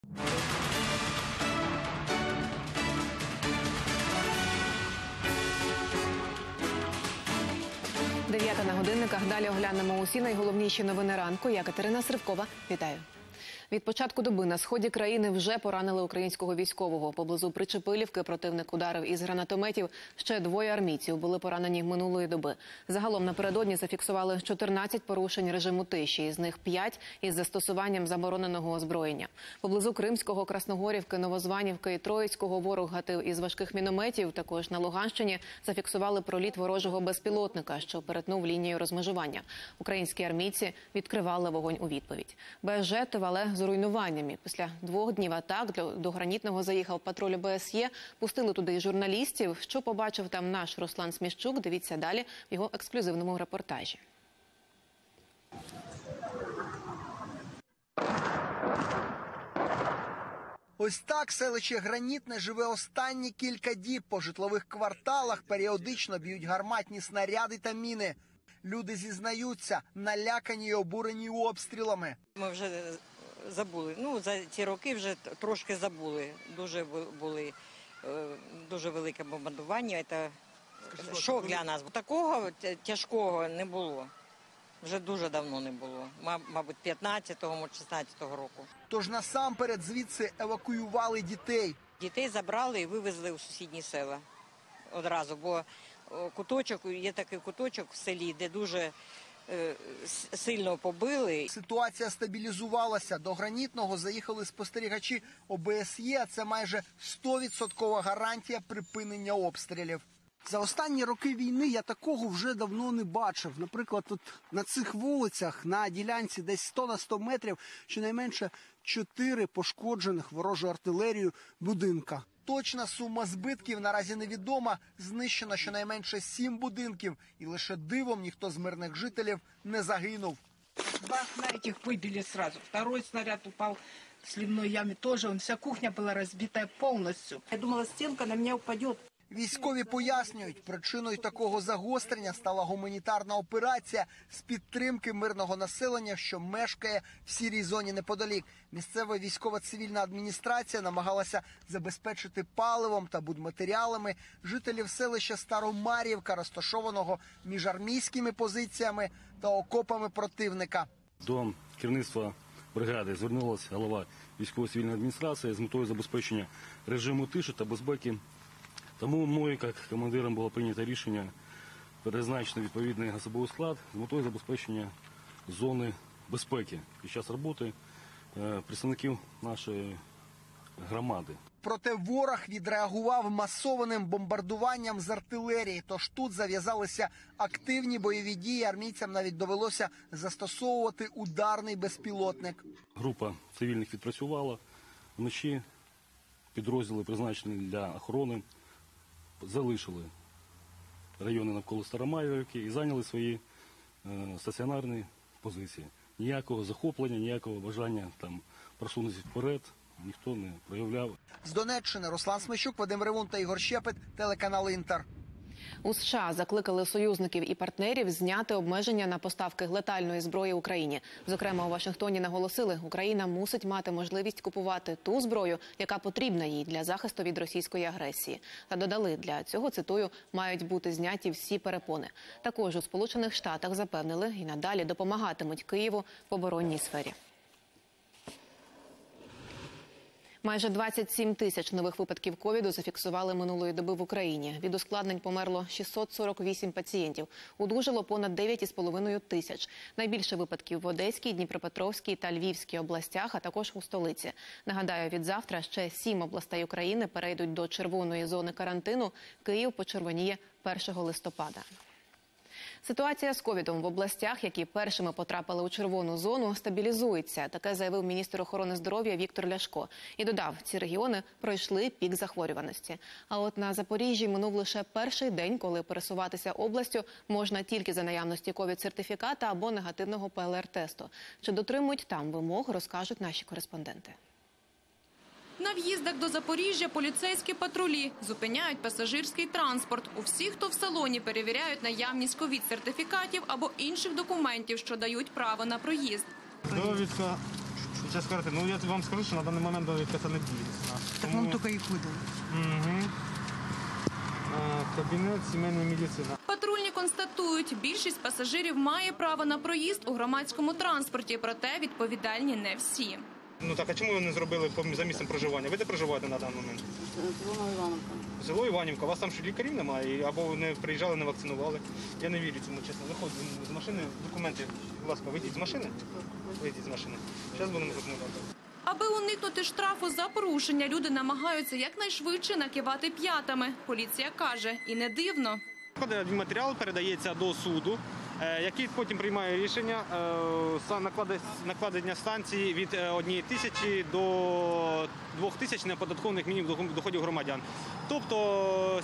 Дев'ята на годинниках. Далі оглянемо усі найголовніші новини ранку. Я Катерина Сривкова. Вітаю. Від початку доби на сході країни вже поранили українського військового. Поблизу Причепилівки противник ударив із гранатометів. Ще 2 армійців були поранені минулої доби. Загалом напередодні зафіксували 14 порушень режиму тиші, із них 5 із застосуванням забороненого озброєння. Поблизу Кримського, Красногорівки, Новозванівки і Троїцького ворог гатив із важких мінометів. Також на Луганщині зафіксували проліт ворожого безпілотника, що перетнув лінію розмежування. Українські армійці відкривали вогонь у відповідь. Без жертв, але з руйнуваннями. Після 2 днів атак до Гранітного заїхав патруль ОБСЄ. Пустили туди і журналістів. Що побачив там наш Руслан Сміщук, дивіться далі в його ексклюзивному репортажі. Ось так селище Гранітне живе останні кілька діб. По житлових кварталах періодично б'ють гарматні снаряди та міни. Люди зізнаються, налякані й обурені обстрілами. Ми вже забули, за ці роки вже трошки забули. Дуже велике бомбардування, це шок для нас. Такого тяжкого не було. Вже дуже давно не було, мабуть, 15-го, 16-го року. Тож насамперед звідси евакуювали дітей. Дітей забрали і вивезли у сусідні села одразу, бо є такий куточок в селі, де дуже сильно побили. Ситуація стабілізувалася. До Гранітного заїхали спостерігачі ОБСЄ. Це майже 100% гарантія припинення обстрілів. За останні роки війни я такого вже давно не бачив. Наприклад, тут на цих вулицях, на ділянці десь 100 на 100 метрів, щонайменше 4 пошкоджених ворожою артилерією будинка. Точна сума збитків наразі невідома. Знищено щонайменше 7 будинків. І лише дивом ніхто з мирних жителів не загинув. 2 окна этих выбили сразу. 2 снаряд упал в сливной яме тоже. Вся кухня была разбитая полностью. Я думала, стенка на меня упадет. Військові пояснюють, причиною такого загострення стала гуманітарна операція з підтримки мирного населення, що мешкає в сірій зоні неподалік. Місцева військово-цивільна адміністрація намагалася забезпечити паливом та будматеріалами жителів селища Старомар'ївка, розташованого між армійськими позиціями та окопами противника. До керівництва бригади звернулася голова військово-цивільної адміністрації з метою забезпечення режиму тиші та безпеки. Тому мною, як командиром, було прийнято рішення перезначити відповідний особовий склад з метою забезпечення зони безпеки під час роботи представників нашої громади. Проте ворог відреагував масованим бомбардуванням з артилерії. Тож тут зав'язалися активні бойові дії. Армійцям навіть довелося застосовувати ударний безпілотник. Група цивільних відпрацювала. Вночі підрозділи, призначені для охорони, залишили райони навколо Старомар'ївки і зайняли свої стаціонарні позиції. Ніякого захоплення, ніякого бажання просунутися вперед ніхто не проявляв. З Донеччини Руслан Сміщук, Вадим Ревун та Ігор Щепет, телеканал «Інтер». У США закликали союзників і партнерів зняти обмеження на поставки летальної зброї Україні. Зокрема, у Вашингтоні наголосили, Україна мусить мати можливість купувати ту зброю, яка потрібна їй для захисту від російської агресії. Та додали, для цього, цитую, мають бути зняті всі перепони. Також у Сполучених Штатах запевнили, і надалі допомагатимуть Києву в оборонній сфері. Майже 27 тисяч нових випадків ковіду зафіксували минулої доби в Україні. Від ускладнень померло 648 пацієнтів. Одужало понад 9,5 тисяч. Найбільше випадків в Одеській, Дніпропетровській та Львівській областях, а також у столиці. Нагадаю, від завтра ще 7 областей України перейдуть до червоної зони карантину. Київ почервоніє 1 листопада. Ситуація з ковідом в областях, які першими потрапили у червону зону, стабілізується. Таке заявив міністр охорони здоров'я Віктор Ляшко. І додав, ці регіони пройшли пік захворюваності. А от на Запоріжжі минув лише перший день, коли пересуватися областю можна тільки за наявності ковід-сертифіката або негативного ПЛР-тесту. Чи дотримують там вимог, розкажуть наші кореспонденти. На в'їздах до Запоріжжя поліцейські патрулі зупиняють пасажирський транспорт. У всіх, хто в салоні, перевіряють наявність ковід-сертифікатів або інших документів, що дають право на проїзд. Довідка Сейчас скажете, ну я вам скажу, що на даний момент довідка не діє. Так вам тільки їх видали. Угу. Кабінет сімейної медицини. Патрульні констатують, більшість пасажирів має право на проїзд у громадському транспорті, проте відповідальні не всі. Ну так, а чому ви не зробили за місцем проживання? Ви де проживаєте на даний момент? Село Івановка. Село Іванівка. У вас там що лікарів немає? Або ви не приїжджали, не вакцинували? Я не вірю цьому, чесно. Виходьте з машини, документи, будь ласка, вийдіть з машини. Вийдіть з машини. Зараз будемо розмовляти. Аби уникнути штрафу за порушення, люди намагаються якнайшвидше накивати п'ятами. Поліція каже, і не дивно. Матеріал передається до суду, який потім приймає рішення накладення санкцій від 1 тисячі до 2 тисяч неоподаткованих мінімумів доходів громадян. Тобто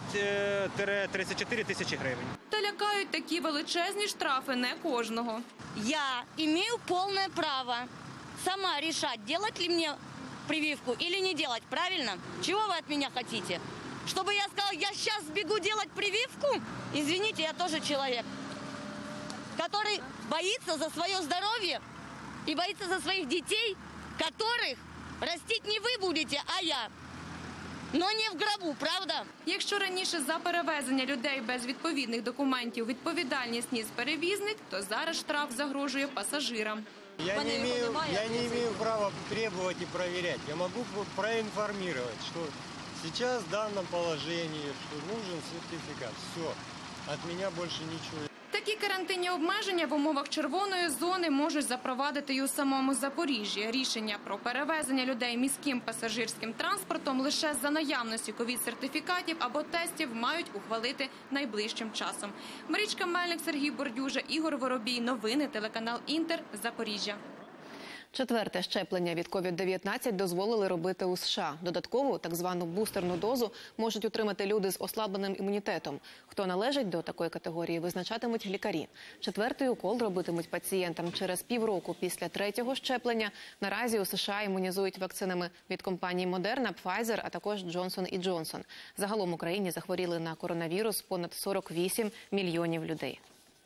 17-34 тисячі гривень. Та лякають такі величезні штрафи не кожного. Я имею полное право сама решать, делать ли мне прививку или не делать, правильно? Чего вы от меня хотите? Чтобы я сказала, я сейчас бегу делать прививку? Извините, я тоже человек, который боится за свое здоровье и боится за своих детей, которых растить не вы будете, а я. Но не в гробу, правда? Якщо раніше за перевезення людей без відповідних документів відповідальність ніс перевізник, то зараз штраф загрожує пасажирам. Я не имею права требовать и проверять. Я могу проинформировать, что сейчас в данном положении что нужен сертификат. Все. От меня больше ничего. Такі карантинні обмеження в умовах червоної зони можуть запровадити й у самому Запоріжжі. Рішення про перевезення людей міським пасажирським транспортом лише за наявності ковід-сертифікатів або тестів мають ухвалити найближчим часом. Марічка Мельник, Сергій Бордюжа, Ігор Воробій. Новини, телеканал Інтер, Запоріжжя. Четверте щеплення від COVID-19 дозволили робити у США. Додаткову, так звану бустерну дозу, можуть отримати люди з ослабленим імунітетом. Хто належить до такої категорії, визначатимуть лікарі. Четвертий укол робитимуть пацієнтам через півроку після третього щеплення. Наразі у США імунізують вакцинами від компаній Moderna, Pfizer, а також Johnson & Johnson. Загалом в Україні захворіли на коронавірус понад 48 мільйонів людей.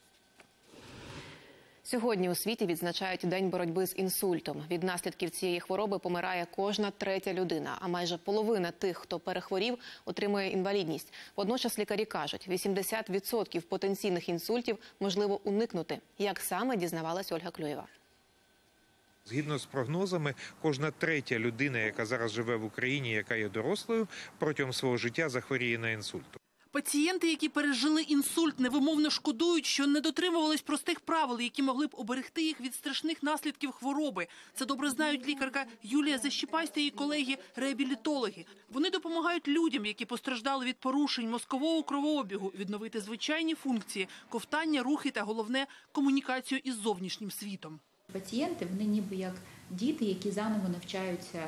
Сьогодні у світі відзначають День боротьби з інсультом. Від наслідків цієї хвороби помирає кожна третя людина, а майже половина тих, хто перехворів, отримує інвалідність. Водночас лікарі кажуть, 80% потенційних інсультів можливо уникнути. Як саме, дізнавалась Ольга Клюєва. Згідно з прогнозами, кожна третя людина, яка зараз живе в Україні, яка є дорослою, протягом свого життя захворіє на інсульт. Пацієнти, які пережили інсульт, невимовно шкодують, що не дотримувались простих правил, які могли б оберегти їх від страшних наслідків хвороби. Це добре знають лікарка Юлія Защіпась та її колеги-реабілітологи. Вони допомагають людям, які постраждали від порушень мозкового кровообігу, відновити звичайні функції – ковтання, рухи та, головне, комунікацію із зовнішнім світом. Пацієнти, вони ніби як діти, які заново навчаються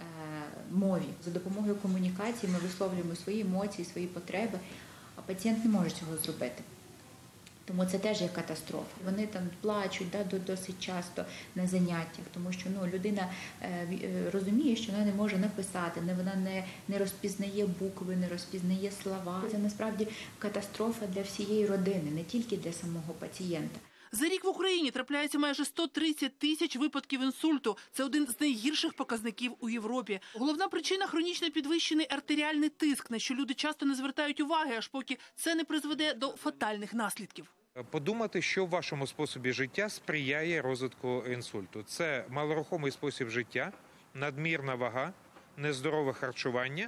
мові. За допомогою комунікації ми висловлюємо свої емоції, свої потреби, а пацієнт не може цього зробити. Тому це теж є катастрофа. Вони там плачуть досить часто на заняттях, тому що людина розуміє, що вона не може написати, вона не розпізнає букви, не розпізнає слова. Це насправді катастрофа для всієї родини, не тільки для самого пацієнта. За рік в Україні трапляється майже 130 тисяч випадків інсульту. Це один з найгірших показників у Європі. Головна причина – хронічно підвищений артеріальний тиск, на що люди часто не звертають уваги, аж поки це не призведе до фатальних наслідків. Подумати, що в вашому способі життя сприяє розвитку інсульту. Це малорухомий спосіб життя, надмірна вага, нездорове харчування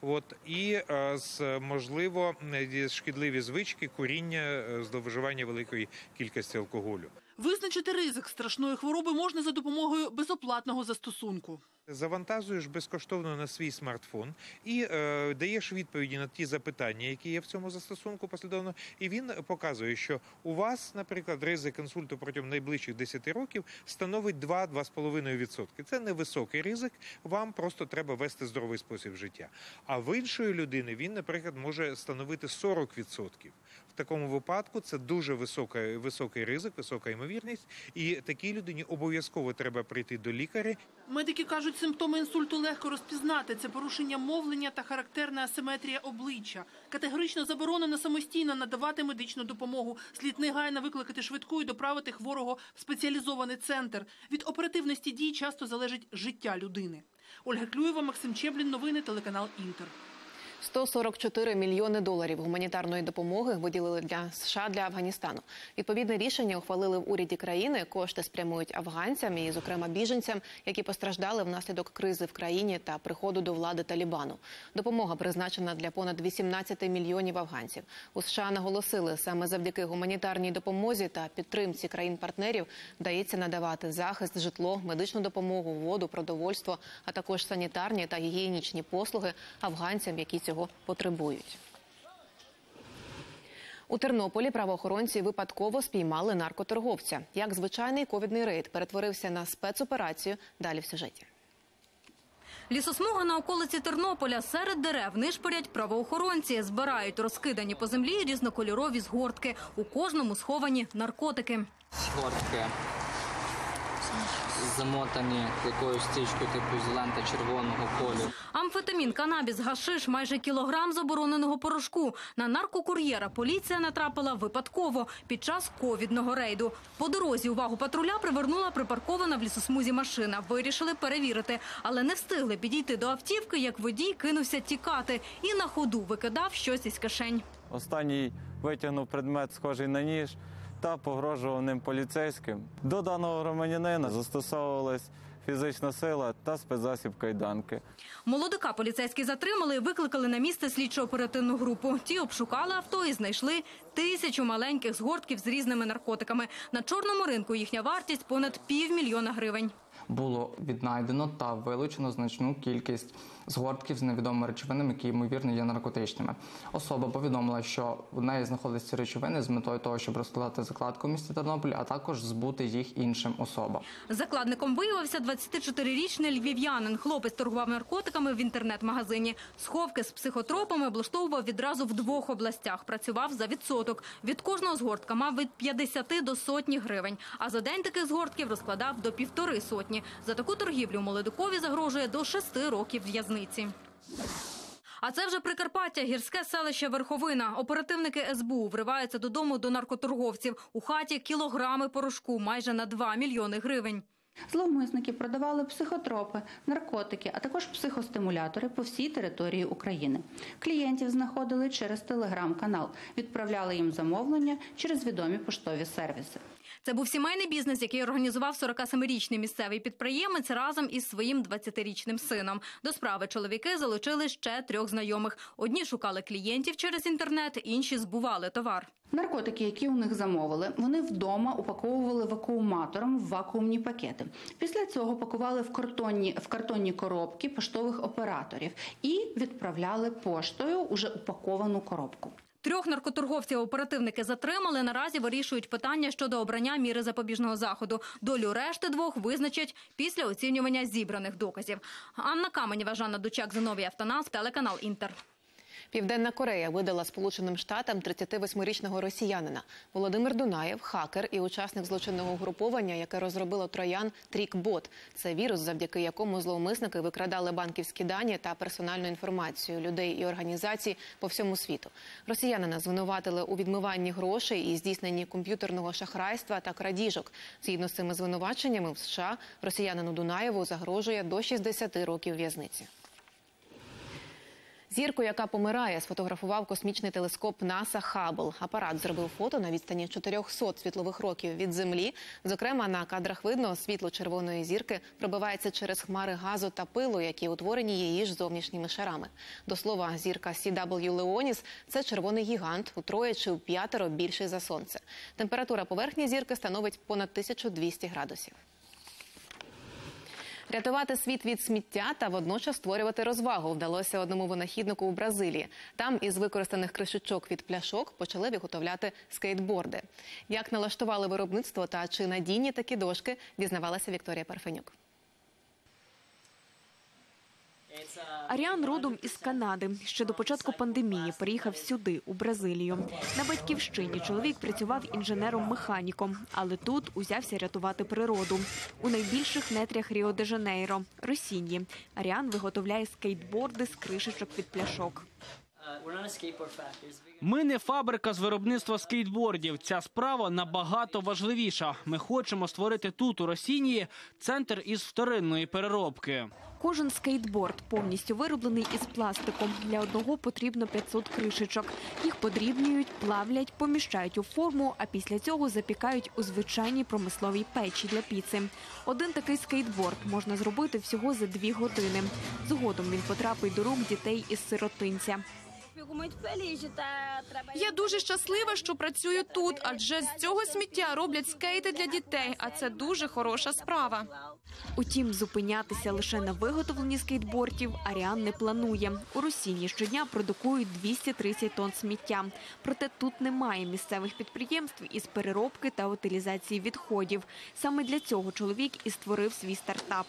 і, можливо, шкідливі звички, куріння, зловживання великої кількості алкоголю. Визначити ризик страшної хвороби можна за допомогою безоплатного застосунку. Завантажуєш безкоштовно на свій смартфон і даєш відповіді на ті запитання, які є в цьому застосунку послідовно, і він показує, що у вас, наприклад, ризик інсульту протягом найближчих 10 років становить 2-2,5%. Це невисокий ризик, вам просто треба вести здоровий спосіб життя. А в іншої людини він, наприклад, може становити 40%. В такому випадку це дуже високий ризик, висока ймовірність, і такій людині обов'язково треба прийти до лікаря. Медики кажуть, симптоми інсульту легко розпізнати. Це порушення мовлення та характерна асиметрія обличчя. Категорично заборонено самостійно надавати медичну допомогу. Слід негайно викликати швидку і доправити хворого в спеціалізований центр. Від оперативності дій часто залежить життя людини. Ольга Клюєва, Максим Чеблін, новини, телеканал «Інтер». 144 мільйони доларів гуманітарної допомоги виділили для США для Афганістану. Відповідне рішення ухвалили в уряді країни. Кошти спрямують афганцям і, зокрема, біженцям, які постраждали внаслідок кризи в країні та приходу до влади Талібану. Допомога призначена для понад 18 мільйонів афганців. У США наголосили, саме завдяки гуманітарній допомозі та підтримці країн-партнерів вдається надавати захист, житло, медичну допомогу, воду, продовольство, а також санітарні та гігієнічні послуги афганцям, які цього потребують. У Тернополі правоохоронці випадково спіймали наркоторговця. Як звичайний ковідний рейд перетворився на спецоперацію, далі в сюжеті. Лісосмуга на околиці Тернополя. Серед дерев нишпорять правоохоронці. Збирають розкидані по землі різнокольорові згортки. У кожному сховані наркотики. Згортки замотані якоюсь стрічкою типу зелента червоного кольору. Амфетамін, канабіс, гашиш, майже кілограм забороненого порошку. На наркокур'єра поліція натрапила випадково під час ковідного рейду. По дорозі увагу патруля привернула припаркована в лісосмузі машина. Вирішили перевірити, але не встигли підійти до автівки, як водій кинувся тікати і на ходу викидав щось із кишень. Останній витягнув предмет, схожий на ніж, та погрожував ним поліцейським. До даного громадянина застосовувалась фізична сила та спецзасіб кайданки. Молодика поліцейські затримали і викликали на місце слідчо-оперативну групу. Ті обшукали авто і знайшли 1000 маленьких згортків з різними наркотиками. На чорному ринку їхня вартість понад $500 000 гривень. Було віднайдено та вилучено значну кількість згортків з невідомими речовинами, які, ймовірно, є наркотичними. Особа повідомила, що в неї знаходяться ці речовини з метою того, щоб розкладати закладку в місті Тернополі, а також збути їх іншим особам. Закладником виявився 24-річний львів'янин. Хлопець торгував наркотиками в інтернет-магазині. Сховки з психотропами облаштовував відразу в 2 областях. Працював за відсоток. Від кожного згортка мав від 50 до 100 гривень. А за день таких згортків розкладав до 150. За таку торгівлю молодикові загрожує до 6 років в'язниці. А це вже Прикарпаття, гірське селище Верховина. Оперативники СБУ вриваються додому до наркоторговців. У хаті кілограми порошку, майже на 2 мільйони гривень. Зловмисники продавали психотропи, наркотики, а також психостимулятори по всій території України. Клієнтів знаходили через телеграм-канал, відправляли їм замовлення через відомі поштові сервіси. Це був сімейний бізнес, який організував 47-річний місцевий підприємець разом із своїм 20-річним сином. До справи чоловіки залучили ще 3 знайомих. Одні шукали клієнтів через інтернет, інші збували товар. Наркотики, які у них замовили, вони вдома упаковували вакууматором в вакуумні пакети. Після цього пакували в картонні коробки поштових операторів і відправляли поштою уже упаковану коробку. 3 наркоторговців оперативники затримали. Наразі вирішують питання щодо обрання міри запобіжного заходу. Долю решти 2 визначать після оцінювання зібраних доказів. Анна Каменєва, Жанна Дучак, Зиновій Автонас, телеканал «Інтер». Південна Корея видала Сполученим Штатам 38-річного росіянина. Володимир Дунаєв – хакер і учасник злочинного угруповання, яке розробило троян TrickBot. Це вірус, завдяки якому зловмисники викрадали банківські дані та персональну інформацію людей і організацій по всьому світу. Росіянина звинуватили у відмиванні грошей і здійсненні комп'ютерного шахрайства та крадіжок. Згідно з цими звинуваченнями в США росіянину Дунаєву загрожує до 60 років в'язниці. Зірку, яка помирає, сфотографував космічний телескоп НАСА «Хаббл». Апарат зробив фото на відстані 400 світлових років від Землі. Зокрема, на кадрах видно, світло червоної зірки пробивається через хмари газу та пилу, які утворені її ж зовнішніми шарами. До слова, зірка CW Леоніс – це червоний гігант, утроє чи вп'ятеро більший за Сонце. Температура поверхні зірки становить понад 1200 градусів. Рятувати світ від сміття та водночас створювати розвагу вдалося одному винахіднику у Бразилії. Там із використаних кришечок від пляшок почали виготовляти скейтборди. Як налаштували виробництво та чи надійні такі дошки, дізнавалася Вікторія Парфенюк. Аріан родом із Канади. Ще до початку пандемії переїхав сюди, у Бразилію. На батьківщині чоловік працював інженером-механіком, але тут узявся рятувати природу. У найбільших нетрях Ріо-де-Жанейро – Росінні. Аріан виготовляє скейтборди з кришечок від пляшок. Ми не фабрика з виробництва скейтбордів. Ця справа набагато важливіша. Ми хочемо створити тут, у Росінії, центр із вторинної переробки. Кожен скейтборд повністю вироблений із пластику. Для одного потрібно 500 кришечок. Їх подрібнюють, плавлять, поміщають у форму, а після цього запікають у звичайній промисловій печі для піци. Один такий скейтборд можна зробити всього за 2 години. Згодом він потрапить до рук дітей із сиротинця. Я дуже щаслива, що працюю тут, адже з цього сміття роблять скейти для дітей, а це дуже хороша справа. Утім, зупинятися лише на виготовленні скейтбордів Аріан не планує. У Росіні щодня продукують 230 тонн сміття. Проте тут немає місцевих підприємств із переробки та утилізації відходів. Саме для цього чоловік і створив свій стартап.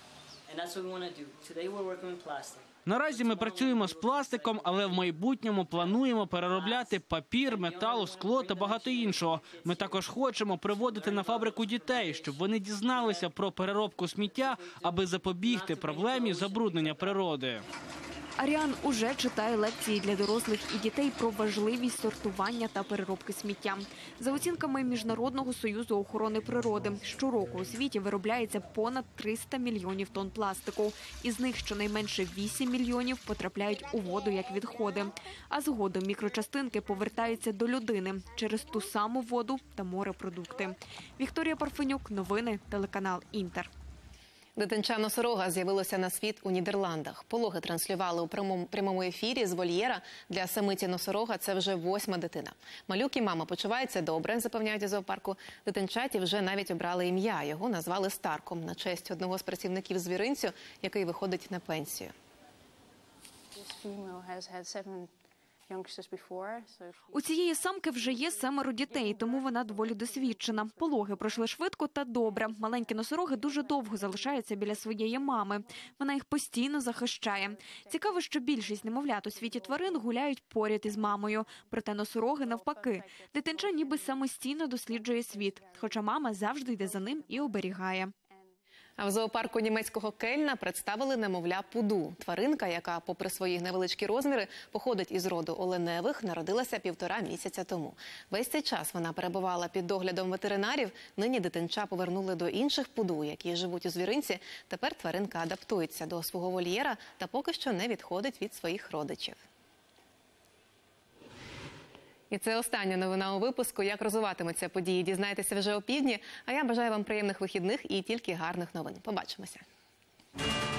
Наразі ми працюємо з пластиком, але в майбутньому плануємо переробляти папір, метал, скло та багато іншого. Ми також хочемо приводити на фабрику дітей, щоб вони дізналися про переробку сміття, аби запобігти проблемі забруднення природи. Аріан уже читає лекції для дорослих і дітей про важливість сортування та переробки сміття. За оцінками Міжнародного союзу охорони природи, щороку у світі виробляється понад 300 мільйонів тонн пластику. Із них щонайменше 8 мільйонів потрапляють у воду як відходи. А згодом мікрочастинки повертаються до людини через ту саму воду та морепродукти. Вікторія Парфенюк, новини, телеканал «Інтер». Дитинча-носорога з'явилося на світ у Нідерландах. Пологи транслювали у прямому ефірі з вольєра. Для самиці носорога це вже 8-ма дитина. Малюк і мама почуваються добре, запевняють у зоопарку. Дитинчаті вже навіть обрали ім'я. Його назвали Старком на честь одного з працівників звіринцю, який виходить на пенсію. У цієї самки вже є 7 дітей, тому вона доволі досвідчена. Пологи пройшли швидко та добре. Маленькі носороги дуже довго залишаються біля своєї мами. Вона їх постійно захищає. Цікаво, що більшість немовлят у світі тварин гуляють поряд із мамою. Проте носороги навпаки. Дитинча ніби самостійно досліджує світ, хоча мама завжди йде за ним і оберігає. А в зоопарку німецького Кельна представили немовля Пуду. Тваринка, яка, попри свої невеличкі розміри, походить із роду оленевих, народилася 1,5 місяця тому. Весь цей час вона перебувала під доглядом ветеринарів. Нині дитинча повернули до інших Пуду, які живуть у звіринці. Тепер тваринка адаптується до свого вольєра та поки що не відходить від своїх родичів. І це остання новина у випуску. Як розвиватимуться події, дізнайтеся вже опівдні. А я бажаю вам приємних вихідних і тільки гарних новин. Побачимося.